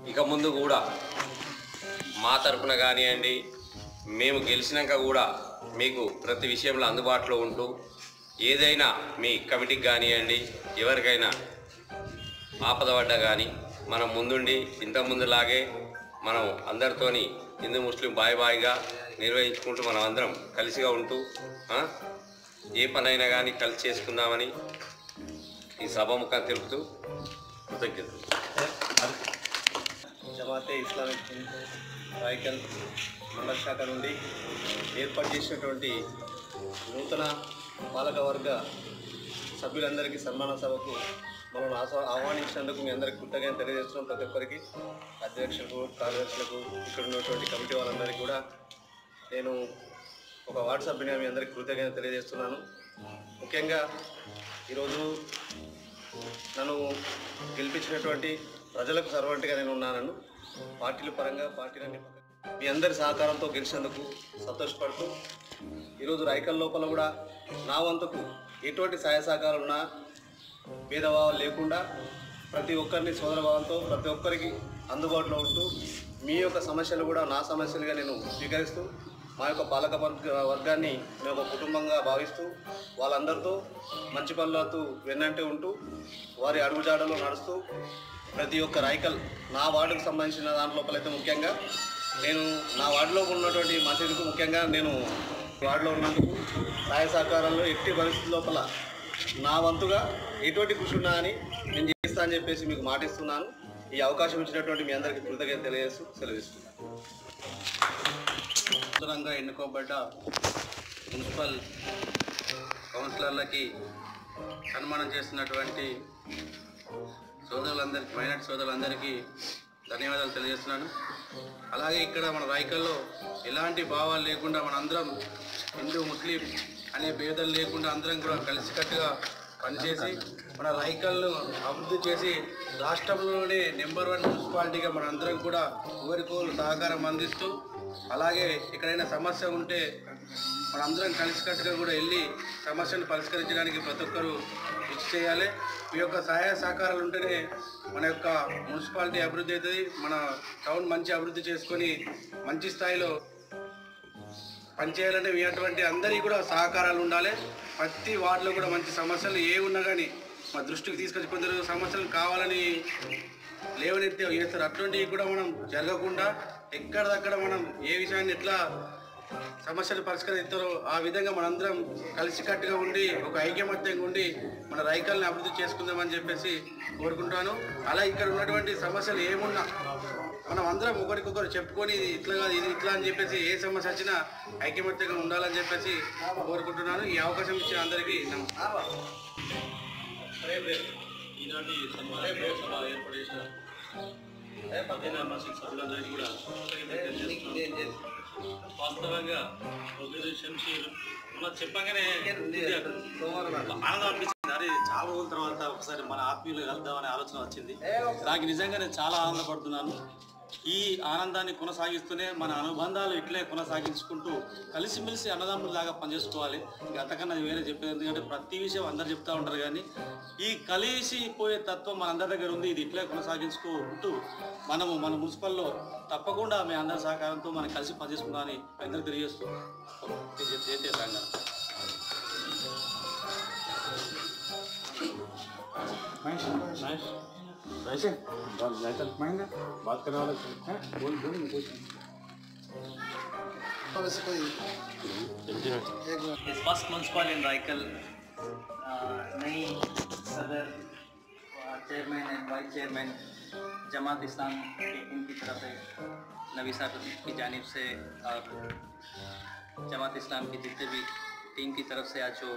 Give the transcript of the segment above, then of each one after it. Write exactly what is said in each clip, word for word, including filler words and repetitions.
ఇక ముందు కూడా మా తరపున కానివ్వండి, మేము గెలిచినాక కూడా మీకు ప్రతి విషయంలో అందుబాటులో ఉంటూ ఏదైనా మీ కమిటీకి కానివ్వండి, ఎవరికైనా ఆపదపడ్డా కానీ మనం ముందుండి ఇంతకుముందులాగే మనం అందరితోని హిందూ ముస్లిం బాయ్ బాయ్గా నిర్వహించుకుంటూ మనం అందరం కలిసిగా ఉంటూ ఏ పనైనా కానీ కలిసి చేసుకుందామని ఈ సభాముఖం తెలుపుతూ కృతజ్ఞతలు. జమాతే ఇస్లామిక్ రాయకల్ మండల శాఖ నుండి ఏర్పాటు చేసినటువంటి నూతన పాలకవర్గ సభ్యులందరికీ సన్మాన సభకు మనం ఆహ్వానించినందుకు మీ అందరికీ కృతజ్ఞత తెలియజేస్తున్నాం. ప్రతి ఒక్కరికి, అధ్యక్షులకు, కార్యదర్శులకు, ఇక్కడ ఉన్నటువంటి కమిటీ వాళ్ళందరికీ కూడా నేను ఒక వార్డు సభ్యునిగా మీ అందరికీ కృతజ్ఞత తెలియజేస్తున్నాను. ముఖ్యంగా ఈరోజు నన్ను గెలిపించినటువంటి ప్రజలకు సర్వంటిగా నేను ఉన్నాను. పార్టీల పరంగా పార్టీలన్నీ మీ అందరి సహకారంతో గెలిచినందుకు సంతోషపడుతూ ఈరోజు రాయకల్ లోపల కూడా నా వంతుకు ఎటువంటి సహాయ సహకారాలు ఉన్నా భేదభావాలు లేకుండా ప్రతి ఒక్కరిని సోదరభావంతో ప్రతి ఒక్కరికి అందుబాటులో ఉంటూ మీ యొక్క సమస్యలు కూడా నా సమస్యలుగా నేను స్వీకరిస్తూ మా యొక్క పాలక వర్గాన్ని మేము ఒక కుటుంబంగా భావిస్తూ వాళ్ళందరితో మంచి పనులతో వెన్నంటే ఉంటూ వారి అడుగుజాడలో నడుస్తూ ప్రతి ఒక్క రాయకల్ నా వార్డుకు సంబంధించిన దాంట్లోపలైతే ముఖ్యంగా నేను నా వార్డులో ఉన్నటువంటి మసీదుకు ముఖ్యంగా నేను వార్డులో ఉన్నందుకు సహాయ సహకారాల్లో ఎట్టి పరిస్థితి లోపల నా వంతుగా ఎటువంటి కృషి ఉన్నా అని నేను చేస్తా అని చెప్పేసి మీకు మాటిస్తున్నాను. ఈ అవకాశం ఇచ్చినటువంటి మీ అందరికీ కృతజ్ఞత తెలియజేస్తూ సెలవిస్తున్నాను. నూతనంగా ఎన్నుకోబడ్డ మున్సిపల్ కౌన్సిలర్లకి సన్మానం చేస్తున్నటువంటి సోదరులందరికీ, మైనార్టీ సోదరులందరికీ ధన్యవాదాలు తెలియజేస్తున్నాను. అలాగే ఇక్కడ మన రాయకల్లో ఎలాంటి భావాలు లేకుండా మనందరం హిందూ ముస్లిం అనే భేదాలు లేకుండా అందరం కూడా కలిసికట్టుగా పనిచేసి మన రాయకల్ను అభివృద్ధి చేసి రాష్ట్రంలోనే నెంబర్ వన్ మున్సిపాలిటీగా మనందరం కూడా ఒకరికొకరు సహకారం అందిస్తూ, అలాగే ఎక్కడైనా సమస్య ఉంటే మనందరం కలిసికట్టుగా కూడా వెళ్ళి సమస్యను పరిష్కరించడానికి ప్రతి ఒక్కరూ కృషి చేయాలి. మీ యొక్క సహాయ సహకారాలు ఉంటేనే మన యొక్క మున్సిపాలిటీ అభివృద్ధి అవుతుంది. మన టౌన్ మంచి అభివృద్ధి చేసుకొని మంచి స్థాయిలో పనిచేయాలంటే మీ అటువంటి అందరికీ కూడా సహకారాలు ఉండాలి. ప్రతి వార్డులో కూడా మంచి సమస్యలు ఏ ఉన్నా కానీ మా దృష్టికి తీసుకొచ్చి కొందరు సమస్యలు కావాలని లేవనెత్తి చేస్తారు. అటువంటివి కూడా మనం జరగకుండా ఎక్కడిదక్కడ మనం ఏ విషయాన్ని ఎట్లా సమస్యలు పరిష్కరిస్తారో ఆ విధంగా మనందరం కలిసికట్టుగా ఉండి ఒక ఐకమత్యంగా ఉండి మన రాయకల్ని అభివృద్ధి చేసుకుందామని చెప్పేసి కోరుకుంటాను. అలా ఇక్కడ ఉన్నటువంటి సమస్యలు ఏమున్నా మనం అందరం ఒకరికొకరు చెప్పుకొని ఇట్లా కాదు ఇది ఇట్లా అని చెప్పేసి ఏ సమస్య వచ్చినా ఐకమత్యంగా ఉండాలని చెప్పేసి కోరుకుంటున్నాను. ఈ అవకాశం ఇచ్చిన అందరికీ ఈనాటి సభ ఏర్పాటు చేసిన సభ్యులందరికీ కూడా వాస్తవంగా శంషీర్ మనం చెప్పగానే ఆనందం అనిపించింది. అరే చాలా రోజుల తర్వాత ఒకసారి మన ఆత్మీయులు కలుద్దామనే ఆలోచన వచ్చింది. నాకు నిజంగా నేను చాలా ఆనందపడుతున్నాను. ఈ ఆనందాన్ని కొనసాగిస్తూనే మన అనుబంధాలు ఇట్లే కొనసాగించుకుంటూ కలిసిమెలిసి అన్నదమ్ములాగా పనిచేసుకోవాలి. ఇంకా అంతకన్నా వేరే చెప్పేది ఎందుకంటే ప్రతి విషయం అందరు చెప్తూ ఉంటారు, కానీ ఈ కలిసిపోయే తత్వం మన అందరి దగ్గర ఉంది. ఇది ఇట్లే కొనసాగించుకుంటూ మనము మన మున్సిపల్లో తప్పకుండా మీ అందరి సహకారంతో మనం కలిసి పనిచేసుకుందామని అందరికి తెలియజేస్తూ జైతే తెలంగాణ. वैसे ज़्यादा महंगा बात करने वाला है बोल बोल His first municipal in Raikal, नई सदर, chairman and vice chairman Jamaat Islam की टीम की तरफ से नबी साहब की जानिब से और जमात इस्लाम की जितने भी टीम की तरफ से आज जो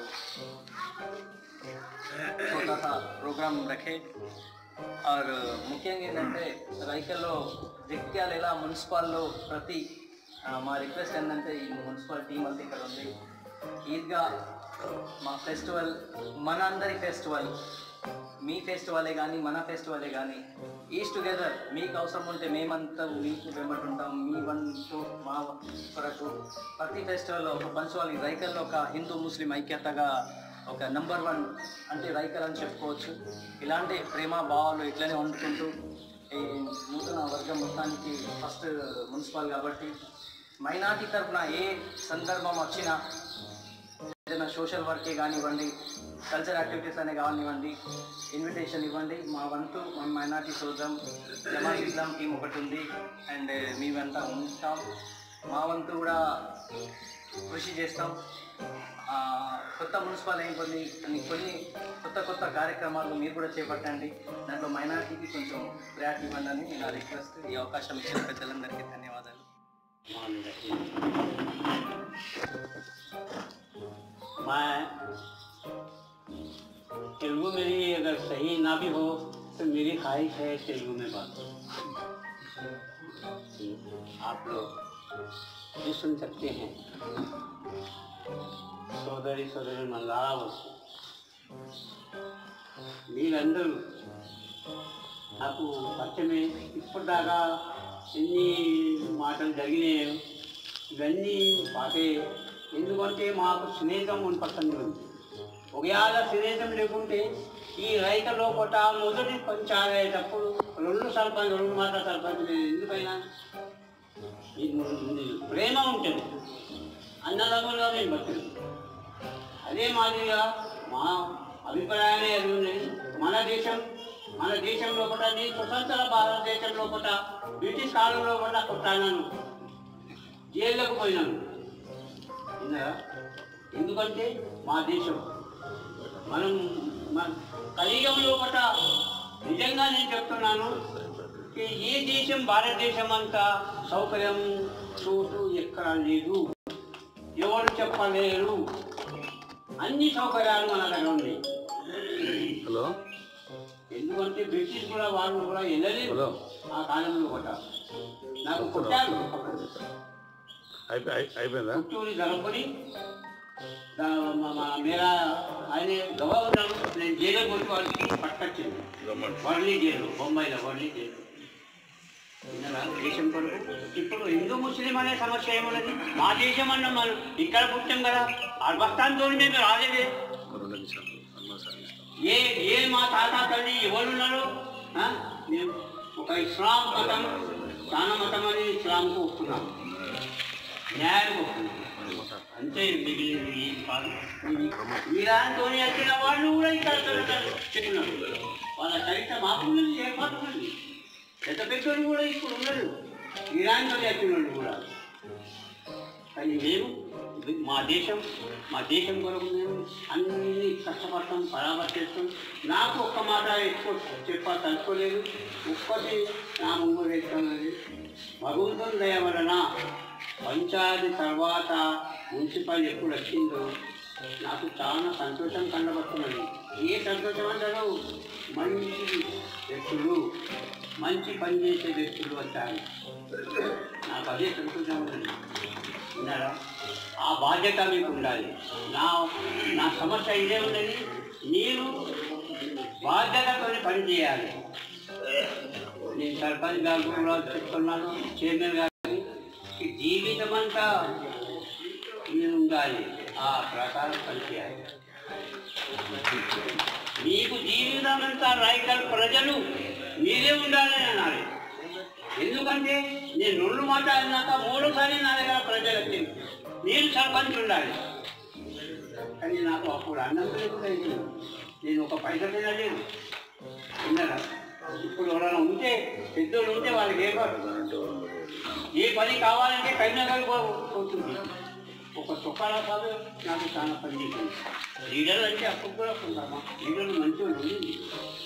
छोटा सा प्रोग्राम रखे और ముఖ్యంగా ఏంటంటే రైకల్లో జగిత్యాల మున్సిపాల్లో ప్రతి మా రిక్వెస్ట్ ఏంటంటే ఈ మున్సిపల్ టీం అంతా ఇక్కడ ఉంది. ఈద్గా మా ఫెస్టివల్ మన అందరి ఫెస్టివల్, మీ ఫెస్టివలే కానీ మన ఫెస్టివలే కానీ ఈజ్ టుగెదర్. మీకు అవసరం ఉంటే మేమంతా మీకు వెంబడి ఉంటాం, మీ వంతు మా కొరకు ప్రతి ఫెస్టివల్లో ఒక పంచువాలి. రైకల్లో ఒక హిందూ ముస్లిం ఐక్యతగా ఒక నెంబర్ వన్ అంటే రైకల్ అని చెప్పుకోవచ్చు. ఇలాంటి ప్రేమ భావాలు ఇట్లనే వండుకుంటూ ఈ నూతన వర్గ ప్రాంతానికి ఫస్ట్ మున్సిపల్ కాబట్టి మైనార్టీ తరఫున ఏ సందర్భం వచ్చినా ఏదైనా సోషల్ వర్కే కానివ్వండి, కల్చర్ యాక్టివిటీస్ అనే కానివ్వండి, ఇన్విటేషన్ ఇవ్వండి. మా వంతు మా మైనార్టీ సోదరం జమాత్ ఇస్లాం టీం ఒకటి ఉంది అండ్ మేమంతా ఉంటాం. మా వంతు కూడా కృషి చేస్తాం. కొత్త మున్సిపల్ అయిపోయింది అని కొన్ని కొత్త కొత్త కార్యక్రమాలు మీరు కూడా చేపట్టండి. దాంట్లో మైనార్టీకి కొంచెం ప్రయారిటీ ఇవ్వండి అని నా రిక్వెస్ట్. ఈ అవకాశం ఇచ్చిన పెద్దలందరికీ ధన్యవాదాలు. मैं तेलुगु मेरी अगर सही ना भी हो तो मेरी ख्वाहिश है तेलुगु में बात करूं। आप लोग भी सुन सकते हैं। సోదరి సోదరి మళ్ళారా వస్తు మీరందరూ నాకు పరిచయమే. ఇప్పటిదాకా ఎన్ని మాటలు జరిగినాయో ఇవన్నీ పాటే. ఎందుకంటే మాకు స్నేహితం మన పక్కన ఉంది. ఒకవేళ స్నేహితం లేకుంటే ఈ రైతు లోపల మొదటి పంచాయతప్పుడు రెండు సర్పంచ్ రెండు మాట సర్పంచ్ ఎందుకైనా ప్రేమ ఉంటుంది. అన్నదమ్ములుగా మేము బతుకుతాం. అదే మాదిరిగా మా అభిప్రాయాలే అది ఉన్నాయి. మన దేశం మన దేశం లోపల నేను స్వతంత్ర భారతదేశం లోపల బ్రిటిష్ కాలం లోపల కొట్టాను, జైల్లోకి పోయినాను. ఎందుకంటే మా దేశం మనం మన కలియుగం లోపల నిజంగా నేను చెప్తున్నాను, ఏ దేశం భారతదేశం అంత సౌకర్యం చోటు ఎక్కడ లేదు, ఎవరు చెప్పలేరు. అన్ని సౌకర్యాలు మన దగ్గర ఉన్నాయి. హలో ఎందుకంటే బ్రిటిష్ కూడా వాళ్ళు కూడా వెళ్ళలేదు ఆ కాలంలో కూడా. నాకు కొట్టారు అయిపోయిందా పుట్టూరి జరపని మేరా ఆయన గవర్నర్ నేను జైలు కొట్టి వాళ్ళకి పట్టుకొచ్చింది. వర్లీ జైలు, బొంబాయిలో వర్లీ జైలు. దేశం కొరకు ఇప్పుడు హిందూ ముస్లిం అనే సమస్య ఏమున్నది? మా దేశం అన్నాం మనం, ఇక్కడ పుట్టాం కదా. అర్బస్థాన్తో మేము రాలేదే. ఏ ఏ మా తాత తల్లి ఎవరున్నారు? మేము ఒక ఇస్లాం మతం, స్థాన మతం అని ఇస్లాంకు ఒప్పుకున్నాం, న్యాయానికి ఒప్పుకున్నాం. అంతే మిగిలింది కాదు. వీరాంతో వచ్చిన వాళ్ళు కూడా ఇక్కడ చెప్పినారు. వాళ్ళ చరిత్ర మాకు ఏర్పాటు ఉంది. పెద్ద పెద్దోళ్ళు కూడా ఇప్పుడు ఉన్నారు, వీరాంతో వచ్చిన వాళ్ళు కూడా. కానీ మేము మా దేశం మా దేశం కొరకు మేము అన్ని కష్టపడతాం, పరామర్శిస్తాం. నాకు ఒక్క మాట ఎక్కువ చెప్పా తలుచుకోలేదు. ఒక్కటి నా ముందు వేస్తున్నది, భగవంతుని దయ వలన పంచాయతీ తర్వాత మున్సిపల్ ఎప్పుడు వచ్చిందో నాకు చాలా సంతోషం కనబడుతున్నది. ఏ సంతోషం అంటారు? మంచి వ్యక్తులు, మంచి పనిచేసే వ్యక్తులు వచ్చారు. నాకు అదే సంతోషం ఉన్నది. విన్నారా? ఆ బాధ్యత మీకు ఉండాలి. నా నా సమస్య ఇదే ఉన్నది, మీరు బాధ్యతతో పనిచేయాలి. నేను సర్పంచ్ గారు కూడా చెప్తున్నాను, చైర్మన్ గారికి, జీవితం అంతా మీరు ఉండాలి, ఆ ప్రకారం పనిచేయాలి. మీకు జీవితం అంతా రైతులు ప్రజలు మీరే ఉండాలని అన్నారు. ఎందుకంటే నేను రెండు మాట్లాడినాక మూడోసారి నా దగ్గర ప్రజలు వచ్చింది, నేను సర్పంచ్ ఉండాలి. కానీ నాకు అప్పుడు అన్నం లేకుండా నేను ఒక పైసా తినలేదు. విన్నారా? ఇప్పుడు ఎవరైనా ఉంటే పెద్దోళ్ళు ఉంటే వాళ్ళకి ఏ ఏ పని కావాలంటే కైనగర్ పోతుంది. ఒక చొక్కాల కాదు నాకు చాలా పని చేసింది. లీడర్లు అంటే అప్పుడు కూడా కొంటామా, లీడర్లు మంచిగా ఉంది.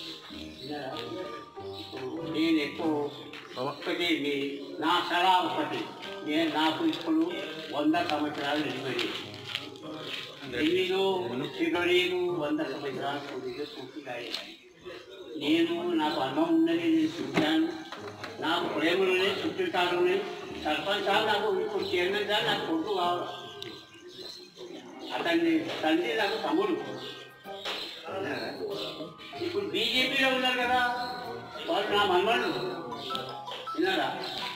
ఇప్పుడు నేను ఎక్కువ ఒక్కటి నా సలహా ఒకటి, నేను నాకు ఇప్పుడు వంద సంవత్సరాలు నిలబడి ఎన్నిలో చివరిలు వంద సంవత్సరాలు పూర్తిగా పూర్తిగా నేను నాకు అన్నం ఉన్నది, నేను చూశాను. నాకు ప్రేమలోనే చుట్టాలునే సర్పంచ్ సార్ నాకు ఇప్పుడు చైర్మన్ సార్ నాకు కొడుకు కావాలి. అతన్ని తండ్రి నాకు తమ్ముడు. ఇప్పుడు బీజేపీలో ఉన్నారు కదా వాళ్ళు నా మనవాళ్ళు. విన్నారా?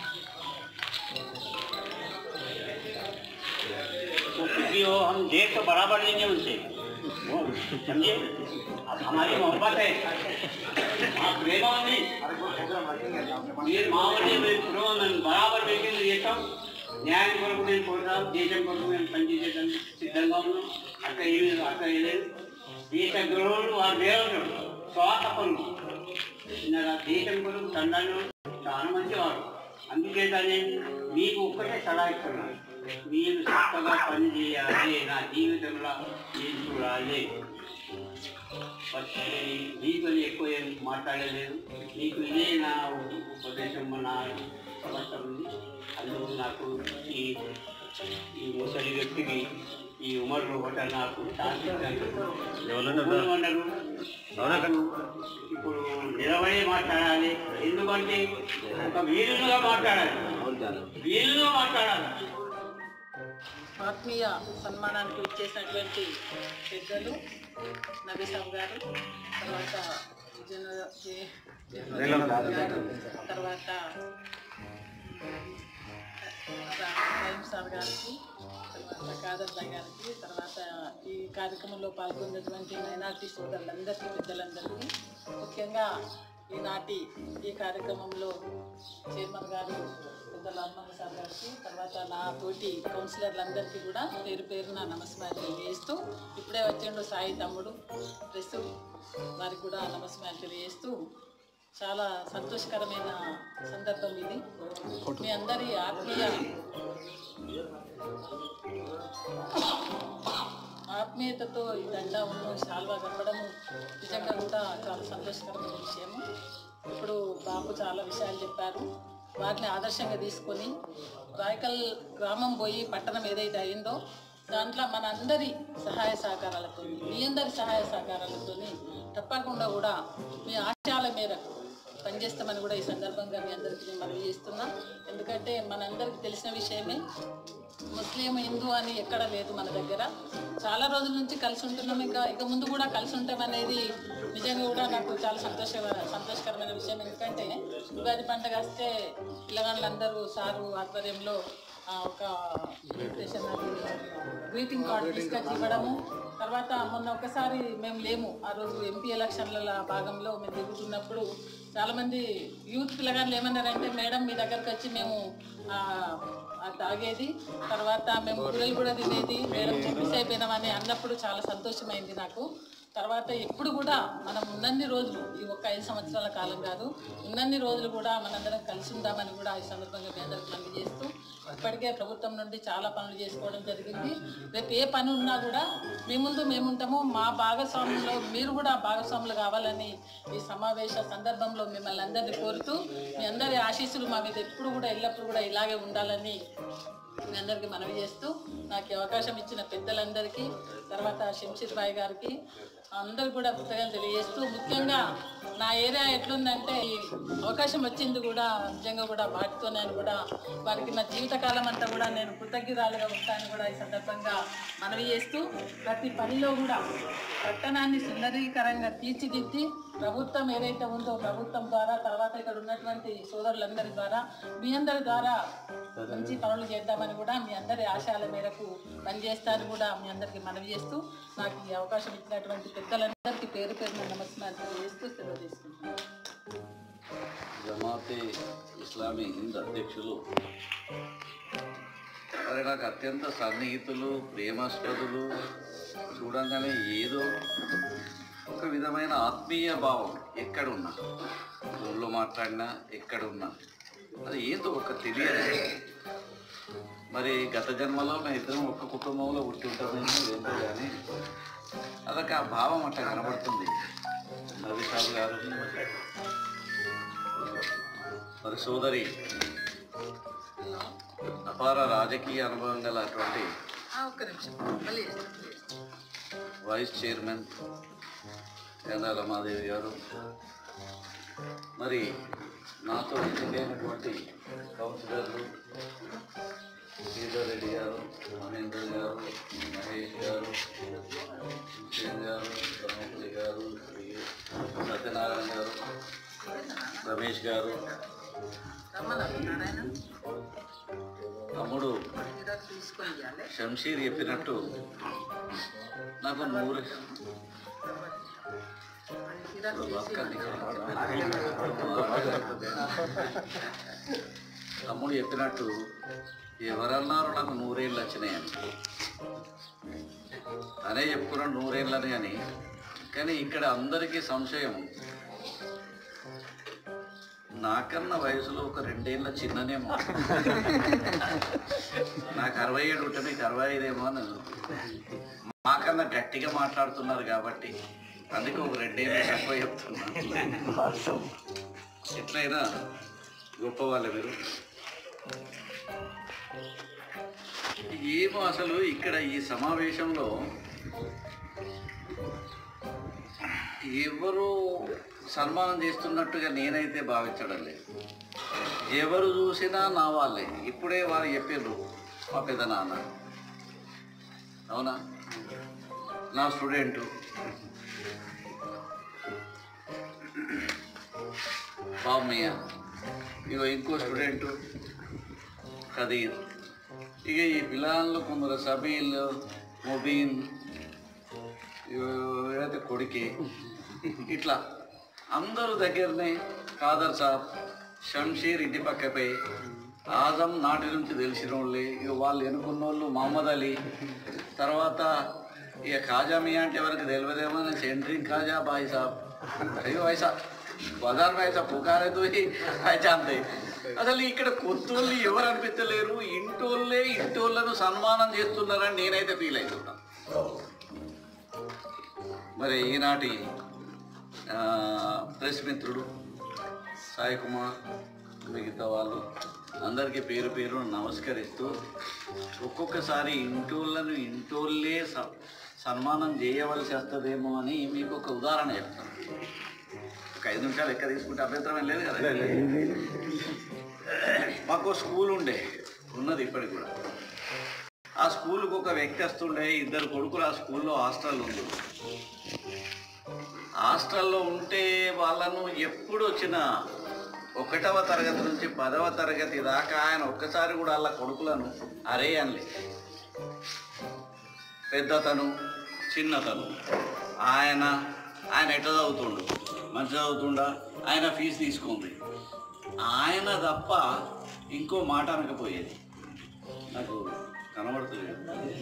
क्योंकि वो हम देश तो बराबर लेंगे उनसे, वो समझे? अब हमारी मोहब्बत है, आप प्रेम नहीं మీరు మామూలుగా ఇప్పుడు మేము బరాబర్ వేకెంట్ చేస్తాం. న్యాయం కొరకు మేము కోరుతాం, దేశం కొరకు మేము పనిచేసేదానికి సిద్ధంగా ఉన్నాం. అక్కడ ఏమి అక్కడ ఏలేదు. దేశ గౌరవులు వారు వేరు స్వార్థ పనులు దేశం కొరకు తండాలు చాలా మంచివారు. అందుచేతనే మీకు ఒక్కటే సలహా ఇస్తున్నాను, మీరు చక్కగా పని చేయాలి, నా జీవితంలో ఏం చూడాలి. మీకు ఎక్కువ ఏం మాట్లాడలేదు, మీకు ఇదే నా ఉపదేశం నా సమస్య ఉంది. అందుకు నాకు ఈ ఈ ముసలి వ్యక్తికి ఈ ఉమర్ హోటల్ నాకు ఉండరు. ఇప్పుడు నిలబడే మాట్లాడాలి, ఎందుకంటే ఒక వీరులుగా మాట్లాడాలి, వీరులుగా మాట్లాడాలి. ఆత్మీయ సన్మానానికి ఇచ్చేసినటువంటి పెద్దలు నబీసాబ్ గారు, తర్వాత గారు, తర్వాత రహీం సార్ గారికి, తర్వాత కాదర్లా గారికి, తర్వాత ఈ కార్యక్రమంలో పాల్గొన్నటువంటి మైనార్టీ సోదరులందరికీ, పెద్దలందరికీ, ముఖ్యంగా ఈనాటి ఈ కార్యక్రమంలో చైర్మన్ గారు పెద్దల హనుమంత సార్ గారికి, తర్వాత నా తోటి కౌన్సిలర్లందరికీ కూడా పేరు పేరున నమస్కారం తెలియజేస్తూ, ఇప్పుడే వచ్చిండు సాయి తమ్ముడు ప్రెస్ వారికి కూడా నమస్కారం తెలియజేస్తూ, చాలా సంతోషకరమైన సందర్భం ఇది. మీ అందరి ఆత్మీయ ఆత్మీయతతో ఈ దండ ఉన్న శాల్వా కప్పడము నిజంగా కూడా చాలా సంతోషకరమైన విషయము. ఇప్పుడు బాబు చాలా విషయాలు చెప్పారు, వాటిని ఆదర్శంగా తీసుకొని రాయకల్ గ్రామం పోయి పట్టణం ఏదైతే అయిందో దాంట్లో మన అందరి సహాయ సహకారాలతో, మీ అందరి సహాయ సహకారాలతో తప్పకుండా కూడా మీ ఆశయాల మేరకు పనిచేస్తామని కూడా ఈ సందర్భంగా మీ అందరికీ నేను మనవి చేస్తున్నా. ఎందుకంటే మనందరికీ తెలిసిన విషయమే, ముస్లిం హిందూ అని ఎక్కడ లేదు మన దగ్గర. చాలా రోజుల నుంచి కలిసి ఉంటున్నాం, ఇంకా ఇక ముందు కూడా కలిసి ఉంటామనేది నిజంగా కూడా నాకు చాలా సంతోష సంతోషకరమైన విషయం. ఎందుకంటే ఉగాది పండుగ వస్తే పిల్లగాళ్ళందరూ సారు ఆధ్వర్యంలో ఒక ఇన్విటేషన్ గ్రీటింగ్ కార్డు తీసుకొచ్చి ఇవ్వడము. తర్వాత మొన్న ఒకసారి మేము లేము, ఆ రోజు ఎంపీ ఎలక్షన్ల భాగంలో మేము తిరుగుతున్నప్పుడు చాలామంది యూత్ పిల్లగాళ్ళు ఏమన్నారంటే, మేడం మీ దగ్గరకు వచ్చి మేము తాగేది, తర్వాత మేము కూరలు కూడా తినేది, మేడం చెప్పేసి అయిపోయినామని అన్నప్పుడు చాలా సంతోషమైంది నాకు. తర్వాత ఎప్పుడు కూడా మనం ఉన్నన్ని రోజులు, ఈ ఒక్క ఐదు సంవత్సరాల కాలం కాదు, ఉన్నన్ని రోజులు కూడా మనందరం కలిసి ఉందామని కూడా ఈ సందర్భంగా మీ అందరికి మనవి చేస్తూ, ఇప్పటికే ప్రభుత్వం నుండి చాలా పనులు చేసుకోవడం జరిగింది. రేపు ఏ పని ఉన్నా కూడా మీ ముందు మేముంటాము, మా భాగస్వాములో మీరు కూడా భాగస్వాములు కావాలని ఈ సమావేశ సందర్భంలో మిమ్మల్ని అందరినీ కోరుతూ, మీ అందరి ఆశీస్సులు మా మీద ఎప్పుడు కూడా ఎల్లప్పుడూ కూడా ఇలాగే ఉండాలని మీ అందరికీ మనవి చేస్తూ, నాకు ఈ అవకాశం ఇచ్చిన పెద్దలందరికీ, తర్వాత శంషీర్ భాయ్ గారికి అందరూ కూడా కృతజ్ఞతలు తెలియజేస్తూ, ముఖ్యంగా నా ఏరియా ఎట్లుందంటే ఈ అవకాశం వచ్చింది కూడా నిజంగా కూడా వాటితో నేను కూడా వారికి నా జీవితకాలం అంతా కూడా నేను కృతజ్ఞతలుగా ఉంటానని కూడా ఈ సందర్భంగా మనవి చేస్తూ, ప్రతి పనిలో కూడా పట్టణాన్ని సుందరీకరంగా తీర్చిదిద్ది ప్రభుత్వం ఏదైతే ఉందో ప్రభుత్వం ద్వారా, తర్వాత ఇక్కడ ఉన్నటువంటి సోదరులందరి ద్వారా, మీ అందరి ద్వారా మంచి పనులు చేద్దామని కూడా మీ అందరి ఆశయాల మేరకు పనిచేస్తారని కూడా మీ అందరికీ మనవి చేస్తూ, నాకు ఈ అవకాశం ఇచ్చినటువంటి పెద్దలందరికీ పేరు పేరున నమస్కారం చేస్తూ సెలవు తీసుకుంటున్నాను. జమాతే ఇస్లామీ హింద్ అధ్యక్షులు మరి నాకు అత్యంత సన్నిహితులు, ప్రేమాస్పదులు, చూడంగానే ఏదో ఒక విధమైన ఆత్మీయ భావం ఎక్కడున్నా, ఊళ్ళో మాట్లాడినా ఎక్కడున్నా అది ఏదో ఒక తెలియదు. మరి గత జన్మలో మేము ఇద్దరం ఒక్క కుటుంబంలో పుట్టి ఉంటామేమో ఏంటో కానీ అదొక ఆ భావం అట్లా కనబడుతుంది. నబీసాబ్ గారు మరి సోదరి అపార రాజకీయ అనుభవం గల అటువంటి వైస్ చైర్మన్ కేంద్రాల రమాదేవి గారు, మరి నాతో ఎన్నికైనటువంటి కౌన్సిలర్లు శ్రీధర్ రెడ్డి గారు, మహేందర్ గారు, మహేష్ గారు, హుసేన్ గారు, బ్రహ్మపురి గారు, శ్రీ సత్యనారాయణ గారు, రమేష్ గారు, తమ్ముడు శంషీర్ చెప్పినట్టు నాకు నూరు విడాకులు చేసి తమ్ముడు చెప్పినట్టు ఎవరన్నారు నాకు నూరేళ్ళు వచ్చినాయని, అనే చెప్పుకున్నాడు నూరేళ్ళని అని. కానీ ఇక్కడ అందరికీ సంశయం, నాకన్నా వయసులో ఒక రెండేళ్ళ చిన్ననేమో, నాకు అరవై ఏడు ఉంటే మీకు అరవై ఐదేమో అని మాకన్నా గట్టిగా మాట్లాడుతున్నారు కాబట్టి అందుకే ఒక రెండేళ్ళు తక్కువ చెప్తున్నాను. ఎట్లయినా గొప్పవాళ్ళే మీరు. ఏమో అసలు ఇక్కడ ఈ సమావేశంలో ఎవరు సన్మానం చేస్తున్నట్టుగా నేనైతే భావించడం లేదు. ఎవరు చూసినా నా వాళ్ళే. ఇప్పుడే వారు చెప్పారు మా పెద్ద నాన్న, అవునా, నా స్టూడెంటు బామ్మయ్య, ఇగో ఇంకో స్టూడెంటు ఖదీర్, ఇక ఈ పిల్లలు కొందరు సబీల్, ముబీన్, ఏదైతే కొడుకే, ఇట్లా అందరూ దగ్గరనే ఖాదర్ సాబ్, షంషీర్ ఇంటి పక్కపై, ఆజం నాటి నుంచి తెలిసిన వాళ్ళే. ఇక వాళ్ళు ఎన్నుకున్న వాళ్ళు మహమ్మద్ అలీ, తర్వాత ఇక ఖాజా మియా అంటే ఎవరికి తెలియదేమో, సెంట్రింగ్ ఖాజా భాయ్ సాబ్, అయ్యో వైసా బజార్ వైసా పుకారేతో అంతే. అసలు ఇక్కడ కొత్తోళ్ళు ఎవరు అనిపించలేరు, ఇంటోళ్ళే ఇంటోళ్ళను సన్మానం చేస్తున్నారని నేనైతే ఫీల్ అవుతున్నా. మరి ఈనాటి ప్రెస్ మిత్రుడు సాయి కుమార్, మిగతా వాళ్ళు అందరికీ పేరు పేరు నమస్కరిస్తూ, ఒక్కొక్కసారి ఇంటోళ్ళను ఇంటోళ్ళే సన్మానం చేయవలసి వస్తుందేమో అని మీకు ఒక ఉదాహరణ చెప్తాను. ఒక ఐదు నిమిషాలు ఎక్క తీసుకుంటే అభ్యంతరం ఏం లేదు కదా. మాకు స్కూల్ ఉండే, ఉన్నది ఇప్పటికి కూడా. ఆ స్కూల్కి ఒక వ్యక్తి వస్తుండే, ఇద్దరు కొడుకులు ఆ స్కూల్లో హాస్టల్ ఉంది. హాస్టల్లో ఉంటే వాళ్ళను ఎప్పుడు వచ్చినా ఒకటవ తరగతి నుంచి పదవ తరగతి దాకా ఆయన ఒక్కసారి కూడా వాళ్ళ కొడుకులను అరే అనలే. పెద్దతను చిన్నతను, ఆయన ఆయన ఎట్లా చదువుతుండు, మంచి చదువుతుండా, ఆయన ఫీజు తీసుకుంది, ఆయన తప్ప ఇంకో మాట అనకపోయేది. నాకు కనబడుతుంది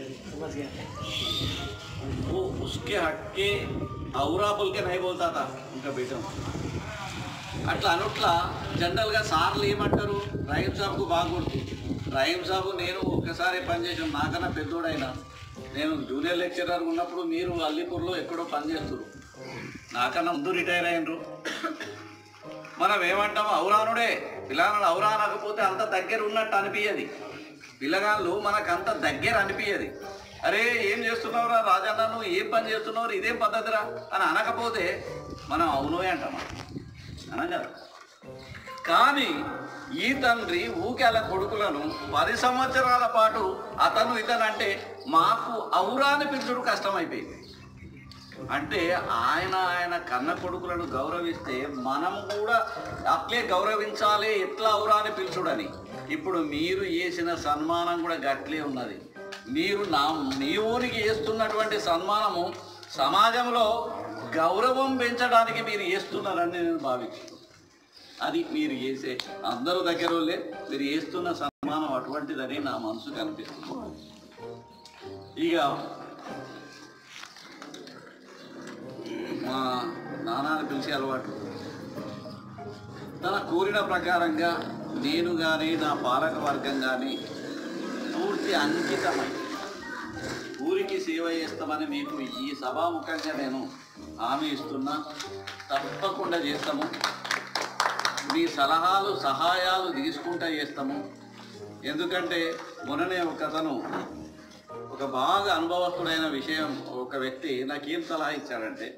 वो उसके हट के औरा बोल के नहीं बोलता था उनका बेटा. అట్లా అనుట్లా జనరల్గా సార్లు ఏమంటారు, రహీం సాబ్కు బాగా గుర్తు. రహీం సాబు నేను ఒక్కసారి పనిచేసాను, నాకన్నా పెద్దోడైనా. నేను జూనియర్ లెక్చరర్ ఉన్నప్పుడు మీరు అల్లీపూర్లో ఎక్కడో పనిచేస్తారు, నాకన్నా ముందు రిటైర్ అయినరు. మనం ఏమంటాము, ఔరానుడే పిల్లగాడు ఔరా అనకపోతే అంత దగ్గర ఉన్నట్టు అనిపించదు. పిల్లగాళ్ళు మనకు అంత దగ్గర అనిపించదు. అరే ఏం చేస్తున్నావురా రాజన్న, నువ్వు ఏం పని చేస్తున్నావు, ఇదేం పద్ధతిరా అని అనకపోతే మనం అవును అంటామా, అనగా. కానీ ఈ తండ్రి ఊకే అలా కొడుకులను పది సంవత్సరాల పాటు అతను ఇతనంటే మాకు ఔరాని పిలుచుడు కష్టమైపోయింది. అంటే ఆయన ఆయన కన్న కొడుకులను గౌరవిస్తే మనం కూడా అట్లే గౌరవించాలి, ఎట్లా ఔరాని పిలుచుడని. ఇప్పుడు మీరు చేసిన సన్మానం కూడా గట్లే ఉన్నది. మీరు నా మీ ఊరికి చేస్తున్నటువంటి సన్మానము సమాజంలో గౌరవం పెంచడానికి మీరు చేస్తున్నారని నేను భావిస్తున్నాను. అది మీరు చేసే అందరూ దగ్గర వాళ్ళే మీరు చేస్తున్న సన్మానం అటువంటిదని నా మనసుకు అనిపిస్తుంది. ఇక మా నాన్నని పిలిచే అలవాటు, తన కోరిన ప్రకారంగా నేను కానీ నా పాలక వర్గం కానీ పూర్తి అంకితమై ఊరికి సేవ చేస్తామని మీకు ఈ సభాముఖంగా నేను హామీ ఇస్తున్నా. తప్పకుండా చేస్తాము. మీ సలహాలు సహాయాలు తీసుకుంటా చేస్తాము. ఎందుకంటే మొన్ననే ఒక అతను ఒక బాగా అనుభవస్తుడైన విషయం ఒక వ్యక్తి నాకేం సలహా ఇచ్చాడంటే,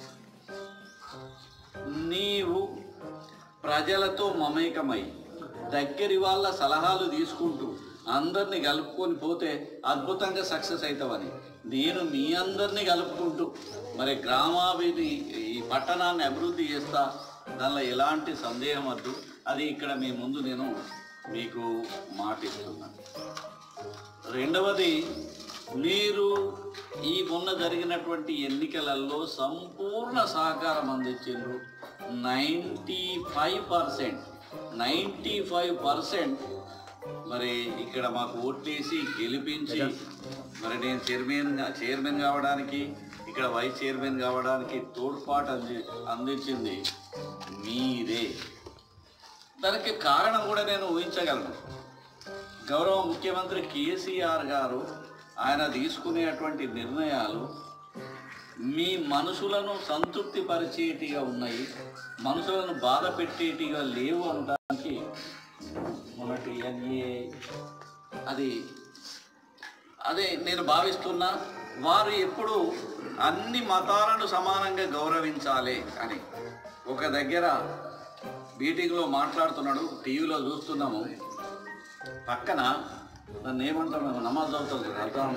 నీవు ప్రజలతో మమేకమై దగ్గరి వాళ్ళ సలహాలు తీసుకుంటూ అందరినీ కలుపుకొని పోతే అద్భుతంగా సక్సెస్ అవుతామని. నేను మీ అందరినీ కలుపుకుంటూ మరి గ్రామాభివృద్ధి ఈ పట్టణాన్ని అభివృద్ధి చేస్తా, దానిలో ఎలాంటి సందేహం వద్దు. అది ఇక్కడ మీ ముందు నేను మీకు మాట ఇస్తున్నాను. రెండవది, మీరు ఈ మొన్న జరిగినటువంటి ఎన్నికలలో సంపూర్ణ సహకారం అందించారు. Ninety five percent ninety five percent మరి ఇక్కడ మాకు ఓట్లేసి గెలిపించి మరి నేను చైర్మన్ చైర్మన్ కావడానికి, ఇక్కడ వైస్ చైర్మన్ కావడానికి తోడ్పాటు అంది అందించింది మీరే. దానికి కారణం కూడా నేను ఊహించగలను. గౌరవ ముఖ్యమంత్రి కేసీఆర్ గారు ఆయన తీసుకునేటువంటి నిర్ణయాలు మీ మనసులను సంతృప్తి పరిచేటిగా ఉన్నాయి, మనసులను బాధ పెట్టేటిగా లేవు అనడానికి మొన్నటి ఎన్ఏ అది అదే నేను భావిస్తున్నా. వారు ఎప్పుడు అన్ని మతాలను సమానంగా గౌరవించాలి అని ఒక దగ్గర మీటింగ్లో మాట్లాడుతున్నాడు, టీవీలో చూస్తున్నాము. పక్కన నన్ను ఏమంటారు, నమాజ్ అవుతుంది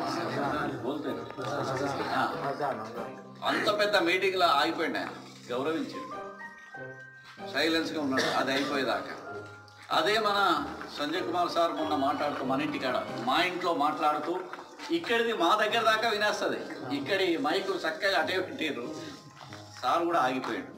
అంత పెద్ద మీటింగ్లో ఆగిపోయింది. ఆయన గౌరవించాడు, సైలెన్స్గా ఉన్నాడు అది అయిపోయేదాకా. అదే మన సంజయ్ కుమార్ సార్ మొన్న మాట్లాడుతూ మన ఇంటికాడ మా ఇంట్లో మాట్లాడుతూ ఇక్కడిది మా దగ్గర దాకా వినేస్తుంది, ఇక్కడి మైకు చక్కగా అటే పెట్టారు. సార్ కూడా ఆగిపోయాడు.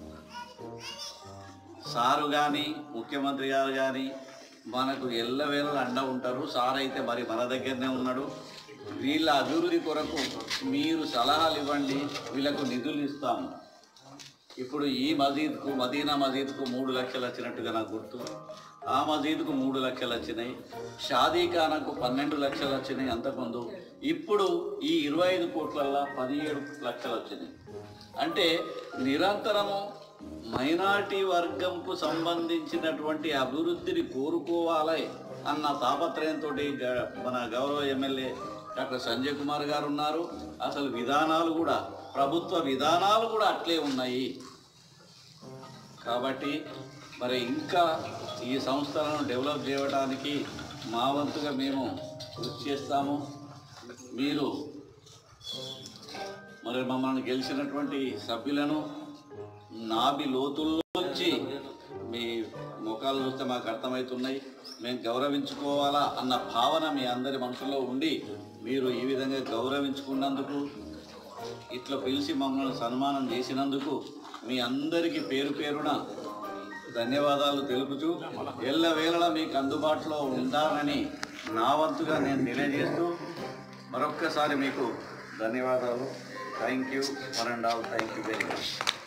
సారు కానీ ముఖ్యమంత్రి గారు కానీ మనకు ఎల్లవేళ అండ ఉంటారు. సార్ అయితే మరి మన దగ్గరనే ఉన్నాడు. వీళ్ళ అభివృద్ధి కొరకు మీరు సలహాలు ఇవ్వండి, వీళ్ళకు నిధులు ఇస్తాము. ఇప్పుడు ఈ మసీద్కు మదీనా మసీద్కు మూడు లక్షలు వచ్చినట్టుగా నాకు గుర్తు, ఆ మసీద్కు మూడు లక్షలు వచ్చినాయి, షాదీఖానాకు పన్నెండు లక్షలు వచ్చినాయి అంతకుముందు. ఇప్పుడు ఈ ఇరవై ఐదు కోట్లల్లో పదిహేడు లక్షలు వచ్చినాయి. అంటే నిరంతరము మైనారిటీ వర్గంకు సంబంధించినటువంటి అభివృద్ధిని కోరుకోవాలి అన్న తాపత్రయంతో మన గౌరవ ఎమ్మెల్యే డాక్టర్ సంజయ్ కుమార్ గారు ఉన్నారు. అసలు విధానాలు కూడా ప్రభుత్వ విధానాలు కూడా అట్లే ఉన్నాయి. కాబట్టి మరి ఇంకా ఈ సంస్థలను డెవలప్ చేయడానికి మా వంతుగా మేము కృషి చేస్తాము. మీరు మరి మమ్మల్ని గెలిచినటువంటి సభ్యులను నాభి లోతుల్లోంచి మీ ముఖాలు చూస్తే మాకు అర్థమవుతున్నాయి. మేము గౌరవించుకోవాలా అన్న భావన మీ అందరి మనసులో ఉండి మీరు ఈ విధంగా గౌరవించుకున్నందుకు, ఇట్లా పిలిచి మమ్మల్ని సన్మానం చేసినందుకు మీ అందరికీ పేరు పేరున ధన్యవాదాలు తెలుపుతూ ఎల్లవేళలా మీకు అందుబాటులో ఉండాలని నా వంతుగా నేను తెలియజేస్తూ మరొక్కసారి మీకు ధన్యవాదాలు. Thank you one and all. Thank you very much.